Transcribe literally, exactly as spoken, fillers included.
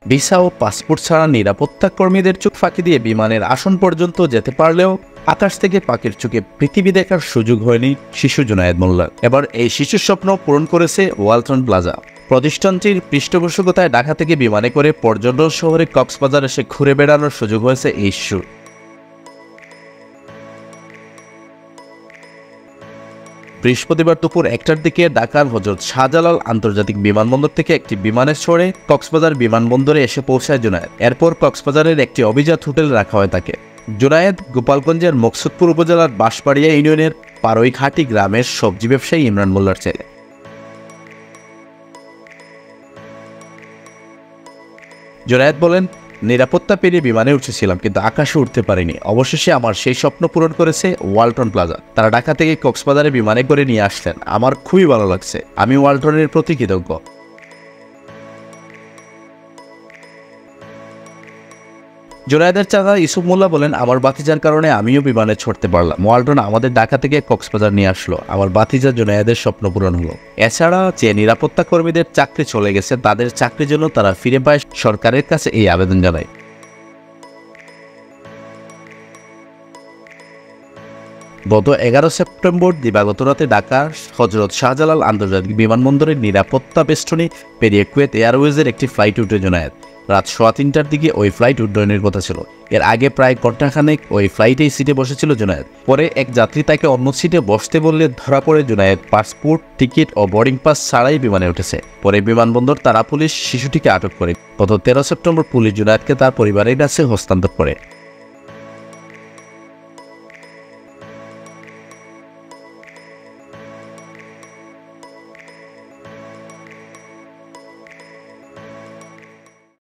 Visa ও passport ছাড়া নিরাপত্তা কর্মীদের চোখ ফাঁকি দিয়ে বিমানের আসন পর্যন্ত যেতে পারলেও আকাশ থেকে পাখির চোখে পৃথিবী দেখার সুযোগ হয়নি শিশু জুনায়েদ মোল্লার। এবার এই শিশুর স্বপ্ন পূরণ করেছে ওয়ালটন প্লাজা। প্রতিষ্ঠানটির পৃষ্ঠপোষকতায় ঢাকা থেকে বিমানে করে পর্যটন শহরে কক্সবাজার এসে ঘুরে বেড়ানোর সুযোগ হয়েছে এই শিশুর। বৃহস্পতিবার দুপুর একটার দিকে ঢাকার হযরত শাহজালাল আন্তর্জাতিক বিমানবন্দর থেকে একটি বিমানে চড়ে কক্সবাজার বিমানবন্দরে এসে পৌঁছায় জুনায়েদ। এরপর কক্সবাজারের একটি অভিজাত হোটেলে রাখা হয় তাকে। জুনায়েদ গোপালগঞ্জের মকসুদপুর উপজেলার বাঁশবাড়িয়া ইউনিয়নের পারইঘাটি গ্রামের সবজি ব্যবসায়ী ইমরান মোল্লার ছেলে। জুনায়েদ বলেন, নিরাপত্তা পেরিয়ে বিমানে উঠেছিলাম কিন্তু আকাশে উঠতে পারিনি। অবশেষে আমার সেই স্বপ্ন পূরণ করেছে ওয়ালটন প্লাজা। তারা ঢাকা থেকে কক্সবাজারে বিমানে করে নিয়ে আসলেন। আমার খুবই ভালো লাগছে। আমি ওয়ালটনের প্রতি কৃতজ্ঞ। জুনায়েদের চাচা ইউসুফ মোল্লা বলেন, আমার বাতিজার কারণে আমিও বিমানে ছড়তে পারলাম। ওয়ালটন আমাদের ঢাকা থেকে কক্সবাজার নিয়ে আসলো। আমার বাতিজা জুনায়েদের স্বপ্ন পূরণ হলো। এছাড়া যে নিরাপত্তা কর্মীদের চাকরি চলে গেছে তাদের চাকরির জন্য তারা ফিরে পায় সরকারের কাছে এই আবেদন জানায়। গত এগারো সেপ্টেম্বর দিবাগত রাতে ঢাকার হযরত শাহজালাল আন্তর্জাতিক বিমানবন্দরের নিরাপত্তা বেষ্টনী পেরিয়ে কুয়েত এয়ারওয়েজের একটি ফ্লাইট উঠে জুনায়েদ। রাত সোয়া তিনটার দিকে ওই ফ্লাইট উড্ডয়নের কথা ছিল। এর আগে প্রায় ঘণ্টাখানেক ওই ফ্লাইটেই সিটে বসেছিল জুনায়েদ। পরে এক যাত্রী তাকে অন্য সিটে বসতে বললে ধরা পড়ে জুনায়েদ পাসপোর্ট, টিকিট ও বোর্ডিং পাস ছাড়াই বিমানে উঠেছে। পরে বিমানবন্দর থানা পুলিশ শিশুটিকে আটক করে। গত তেরো সেপ্টেম্বর পুলিশ জুনায়েদকে তার পরিবারের কাছে হস্তান্তর করে।